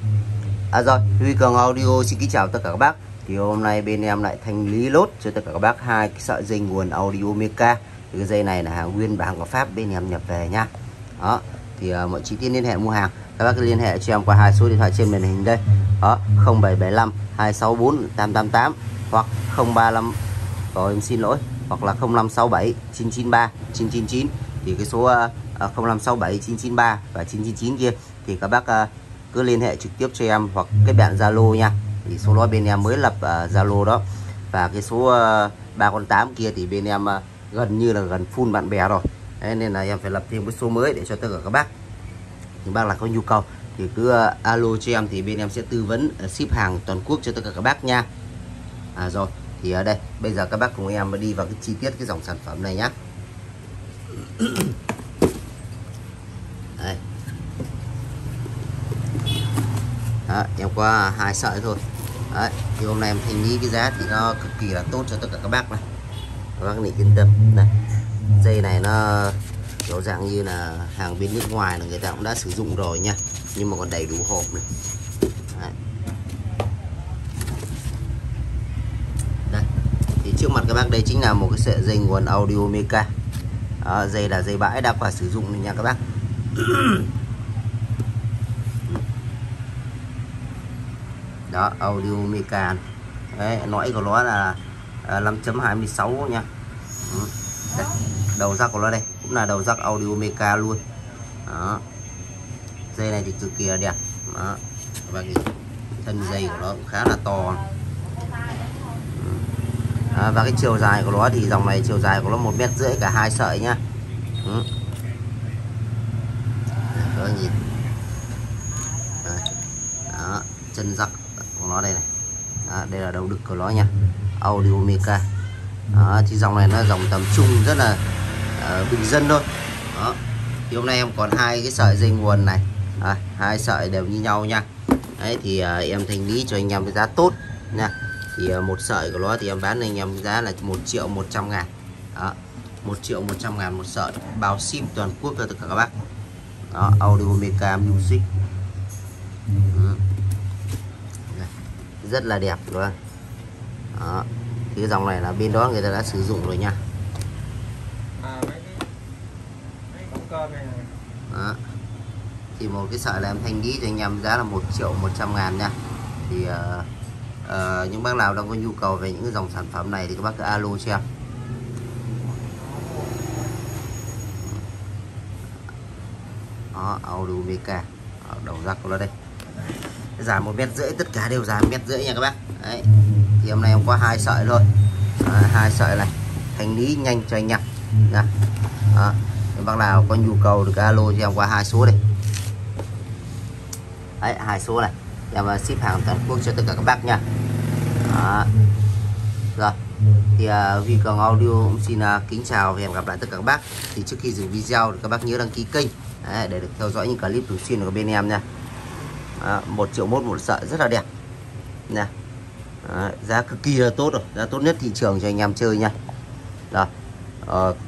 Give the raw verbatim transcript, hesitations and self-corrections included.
À rồi, Huy Cường Audio xin kính chào tất cả các bác. Thì hôm nay bên em lại thanh lý lốt cho tất cả các bác hai cái sợi dây nguồn Audio Meca. Thì cái dây này là hàng nguyên và hàng của Pháp bên em nhập về nha. Đó, thì uh, mọi chi tiết liên hệ mua hàng các bác cứ liên hệ cho em qua hai số điện thoại trên màn hình đây. Đó, không bảy bảy năm hai sáu bốn tám tám tám hoặc không ba lăm, rồi em xin lỗi, hoặc là không năm sáu bảy chín chín ba chín chín chín. Thì cái số uh, không năm sáu bảy chín chín ba và chín chín chín kia thì các bác uh, cứ liên hệ trực tiếp cho em hoặc kết bạn Zalo nha. Thì số đó bên em mới lập Zalo uh, đó. Và cái số uh, ba con tám kia thì bên em uh, gần như là gần full bạn bè rồi. Đấy, nên là em phải lập thêm cái số mới để cho tất cả các bác. Những bác là có nhu cầu thì cứ uh, alo cho em thì bên em sẽ tư vấn uh, ship hàng toàn quốc cho tất cả các bác nha. À rồi, thì ở đây bây giờ các bác cùng em đi vào cái chi tiết cái dòng sản phẩm này nhá. Đây. Đó, em có hai sợi thôi. Đấy, thì hôm nay em thanh lý cái giá thì nó cực kỳ là tốt cho tất cả các bác này. Các bác này yên tâm này. Dây này nó kiểu dạng như là hàng bên nước ngoài là người ta cũng đã sử dụng rồi nha, nhưng mà còn đầy đủ hộp này. Đấy. Đây, thì trước mặt các bác đây chính là một cái sợi dây nguồn Audio Meca. Đó, dây là dây bãi đã qua sử dụng này nha các bác. Đó, Audio Meca. Đấy, lõi của nó là năm chấm hai mươi sáu nha. Đây, đầu rắc của nó đây cũng là đầu rắc Audio Meca luôn. Đó, dây này thì cực kỳ là đẹp. Đó, và cái thân dây của nó cũng khá là to. Đó, và cái chiều dài của nó thì dòng này chiều dài của nó một mét rưỡi cả hai sợi nhá. Ừ. Các bạn nhìn. Đây. Đó, chân rắc của nó đây này. Đó, đây là đầu đực của nó nha, Audio Meca. Đó, thì dòng này nó dòng tầm trung rất là uh, bình dân thôi. Đó, thì hôm nay em còn hai cái sợi dây nguồn này, à, hai sợi đều như nhau nha. Đấy, thì uh, em thanh lý cho anh em với giá tốt nha. Thì uh, một sợi của nó thì em bán anh em với giá là một triệu một trăm ngàn. Đó, một triệu một trăm ngàn một sợi, bao ship toàn quốc cho tất cả các bác. Đó, Audio Meca Music. Ừ. Rất là đẹp luôn. Đó, thì cái dòng này là bên đó người ta đã sử dụng rồi nha. À, mấy cái, mấy cái cơm này này. Đó, thì một cái sợi là em thanh lý cho anh em giá là một triệu một trăm ngàn nha. Thì uh, uh, những bác nào đang có nhu cầu về những cái dòng sản phẩm này thì các bác cứ alo cho em. Đó, Audio Meca. Đầu rắc của nó đây dài một mét rưỡi, tất cả đều dài một mét rưỡi nha các bác. Đấy, thì hôm nay em có hai sợi thôi. Đấy, hai sợi này thanh lý nhanh cho anh em nha. Đó, những bác nào có nhu cầu được alo cho em qua hai số đây. Đấy, hai số này em ship hàng toàn quốc cho tất cả các bác nha. Đó. Rồi, thì uh, Huy Cường Audio cũng xin uh, kính chào và hẹn gặp lại tất cả các bác. Thì trước khi dừng video thì các bác nhớ đăng ký kênh. Đấy, để được theo dõi những clip thường xuyên của bên em nha. À, một triệu mốt một sợi rất là đẹp nè. À, giá cực kỳ là tốt rồi, giá tốt nhất thị trường cho anh em chơi nha. Rồi, à,